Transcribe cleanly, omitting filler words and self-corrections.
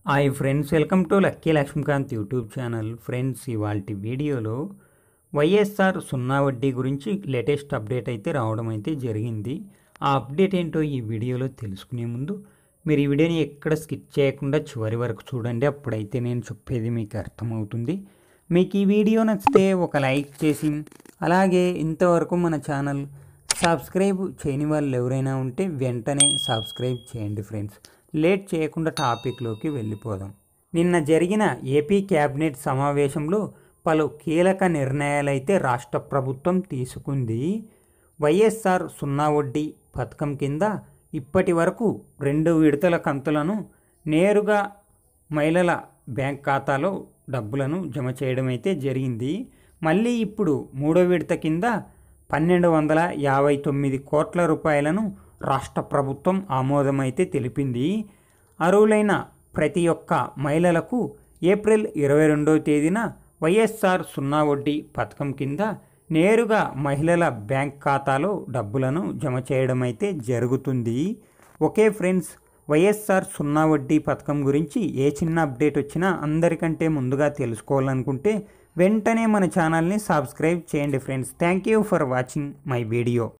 Hi friends, welcome to lucky Lakshmikant YouTube channel. Friends, ఇవాల్టి వీడియోలో వైఎస్ఆర్ సున్నా వడ్డీ గురించి లేటెస్ట్ అప్డేట్ అయితే రావడం అయితే జరిగింది. ఆ అప్డేట్ ఏంటో ఈ వీడియోలో తెలుసుకునే ముందు మీరు ఈ వీడియోని ఎక్కడ స్కిప్ చేయకుండా చివరి వరకు చూడండి. అప్పుడైతే నేను చెప్పేది మీకు అర్థమవుతుంది. మీకు ఈ వీడియో నచ్చితే ఒక లైక్ చేసి, అలాగే ఇంతవరకు మన ఛానల్ సబ్స్క్రైబ్ చేయని వాళ్ళు ఎవరైనా ఉంటే వెంటనే సబ్స్క్రైబ్ చేయండి. ఫ్రెండ్స్, లేట్ చేయకుండా టాపిక్లోకి వెళ్ళిపోదాం. నిన్న జరిగిన ఏపీ క్యాబినెట్ సమావేశంలో పలు కీలక నిర్ణయాలైతే రాష్ట్ర ప్రభుత్వం తీసుకుంది. వైఎస్ఆర్ సున్నా వడ్డీ పథకం కింద ఇప్పటి వరకు 2 విడతల కంతులను నేరుగా మహిళల బ్యాంక్ ఖాతాలో డబ్బులను జమ చేయడం అయితే జరిగింది. మళ్ళీ ఇప్పుడు 3వ విడత కింద 1259 కోట్ల రూపాయలను రాష్ట్ర ప్రభుత్వం ఆమోదమైతే తెలిపింది. అర్హులైన ప్రతి ఒక్క మహిళలకు ఏప్రిల్ 22వ తేదీన వైఎస్ఆర్ సున్నా వడ్డీ పథకం కింద నేరుగా మహిళల బ్యాంక్ ఖాతాలో డబ్బులను జమ చేయడం అయితే జరుగుతుంది. ఓకే ఫ్రెండ్స్, వైఎస్ఆర్ సున్నా వడ్డీ పథకం గురించి ఏ చిన్న అప్డేట్ వచ్చినా అందరికంటే ముందుగా తెలుసుకోవాలనుకుంటే వెంటనే మన ఛానల్ని సబ్స్క్రైబ్ చేయండి. Friends, thank you for watching my video.